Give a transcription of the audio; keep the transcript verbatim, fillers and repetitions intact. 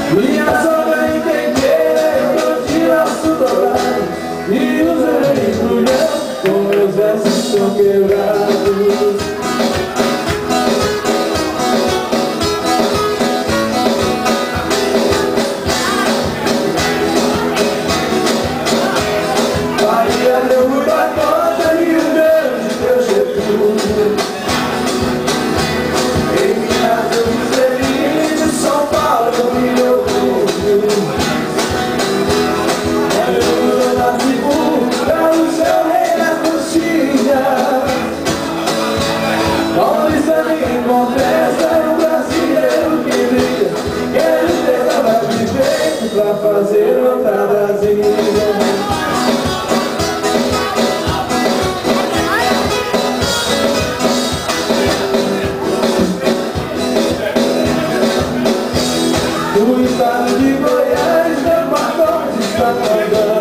Minha sogra entendeu, eu te laço dobrado e usei embrulhão, com meus versos tão quebrados. Bahia, meu Rui da Costa, Rio Grande, teu Getúlio. Em Minas eu me feliz, São Paulo meu orgulho. Eu nasci pura, o seu rei na coxinha. Paulista me contesta, é um brasileiro que brilha. Quero ter trabalho de peito pra fazer outra Brasília. O estado de Goiás, meu pacote está pagando.